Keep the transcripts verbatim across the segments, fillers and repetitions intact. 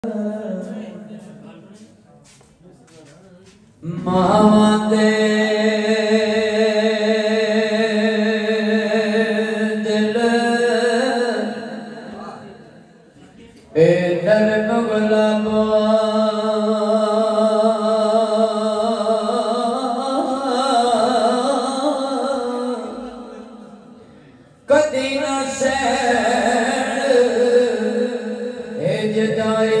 मावते दिल ए दर गुलाबो कदी न सैर ए जुदाई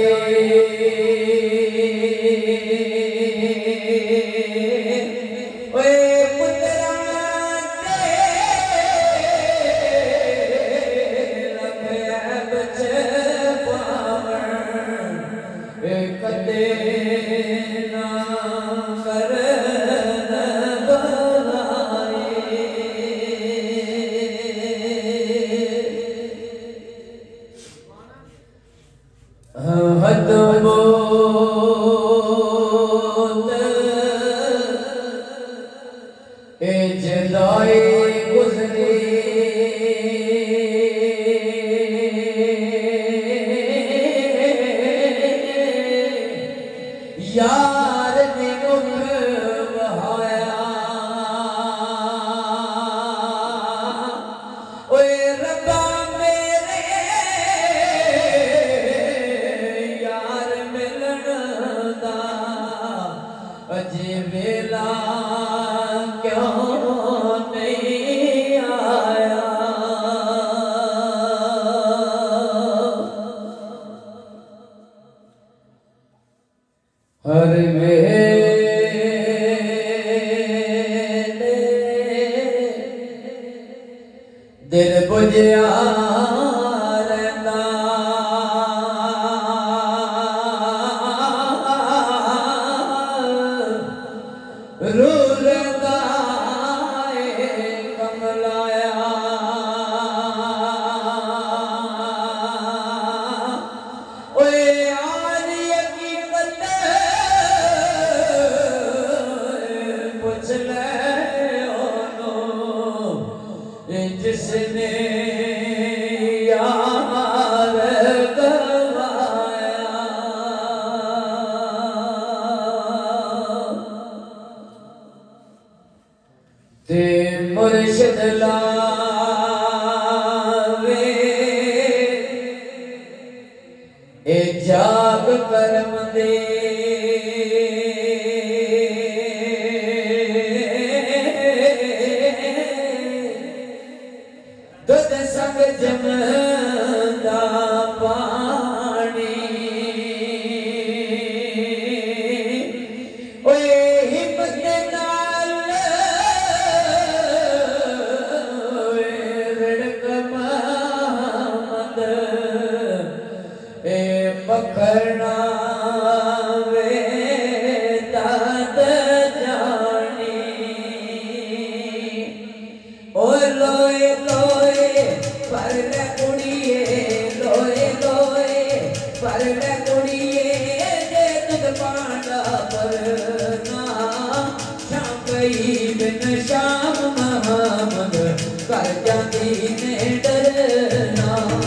यार ने मुख बहाया ओए रब्बा मेरे यार मिलन दा अजे वेला क्यों नहीं आया हर मेले दिल बुझिया रहंदा रुलदा ए कमलाया ओए जिसने यार गवाया ते मुर्शिद लावे ए जाग करम दे दुध संग जमदा पानी ओए हिम्मत नाल ओए रड़क महमद ए पकड़ना वे दाद जानी ओ लोए लोए पर ले कुड़िए लोए लोए पर ले कुड़िए जे तुझ पांडा पर ना शाम गई बिन शाम महमद कर जाती ने डरना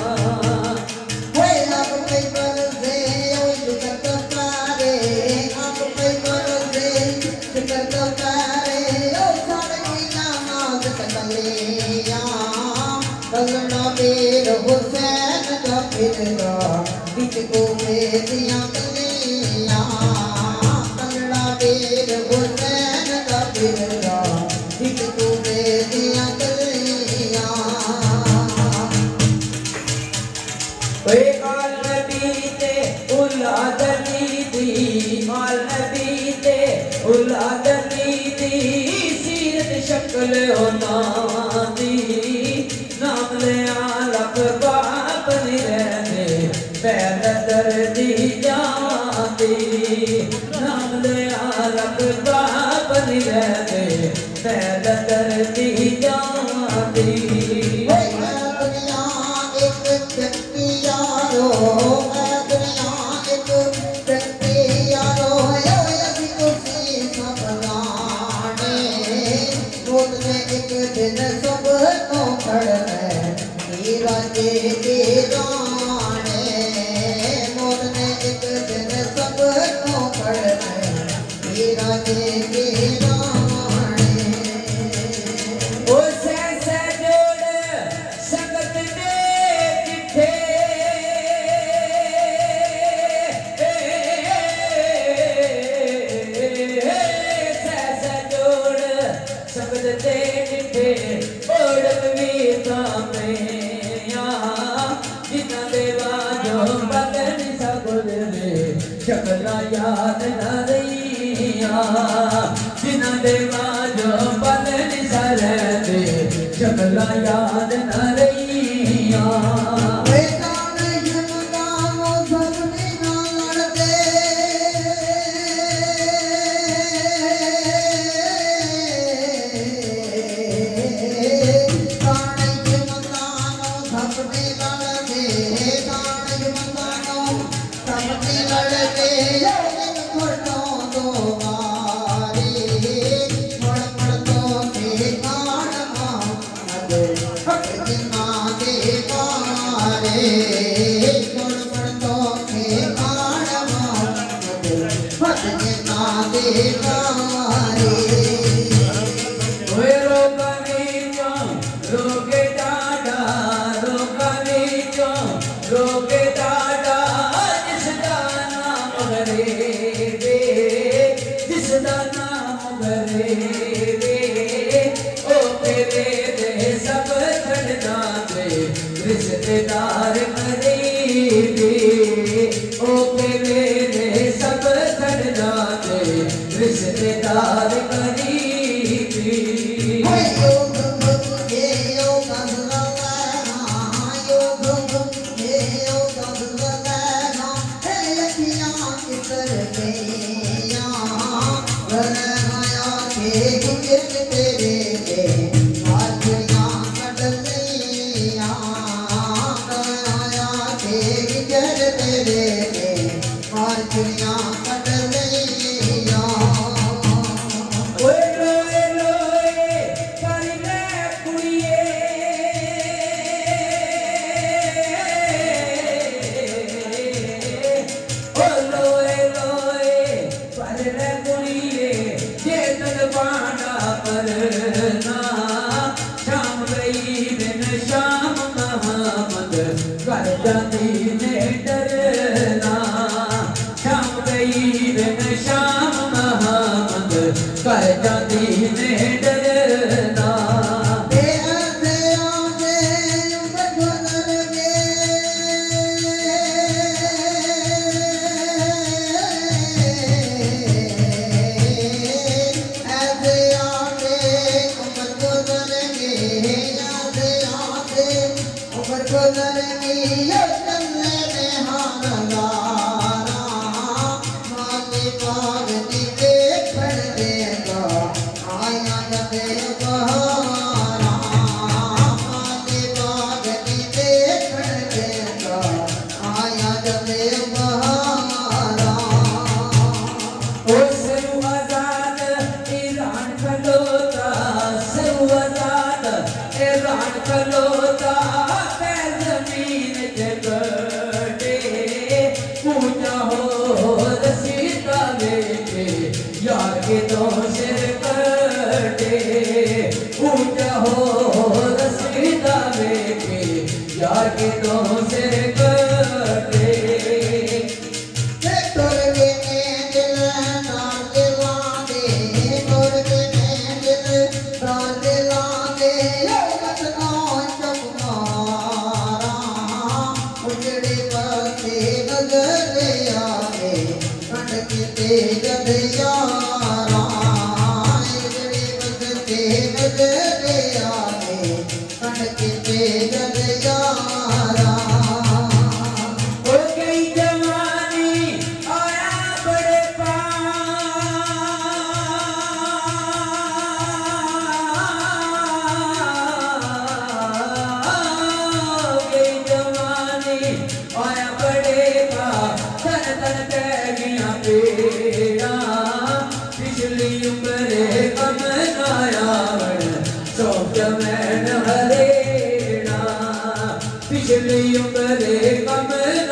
कलना मेर हुसैन का फिरगा बिच को मेरियां गलियां कलना मेर हुसैन का फिरगा बिच को मेरियां गलियां ओए आल नबी ते औलाद अली दी आल नबी ते औलाद अली दी सीरत शक्ल होना दी नाम लिया लख बाप नहीं रहने पैर दर्दी जाती नाम लिया लख बाप नहीं रहने पैर दर्दी जाती दुनिया एक शक्ति यारो दुनिया एक शक्ति यारो अभी तुसी सब लाने एक दिन शकला याद न रहिया जिना देवा जो बदन सरदे शकला याद न रहिया रिश्तेदार करीबी ओ मेरे सब खड़ जाते रिश्तेदार करीबी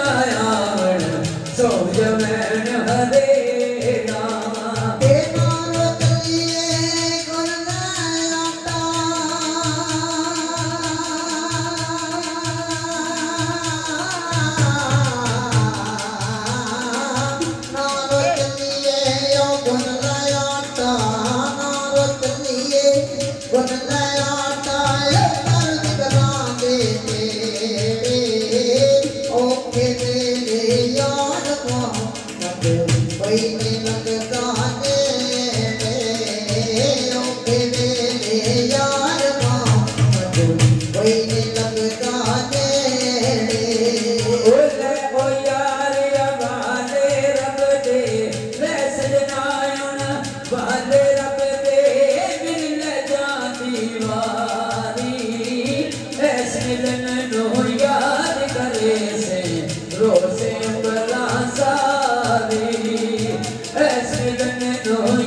Hare मोहम्मद कोई नहीं लगता नेड़े औखे वेले यार मोहम्मद कोई नहीं लगता नेड़े ओले ओ यार वाले रब दे वे सजनायों वाले रब दे मिल जाती वारी ऐस मिलन नो याद करे से रोसे बला सारी ऐस मिलन नो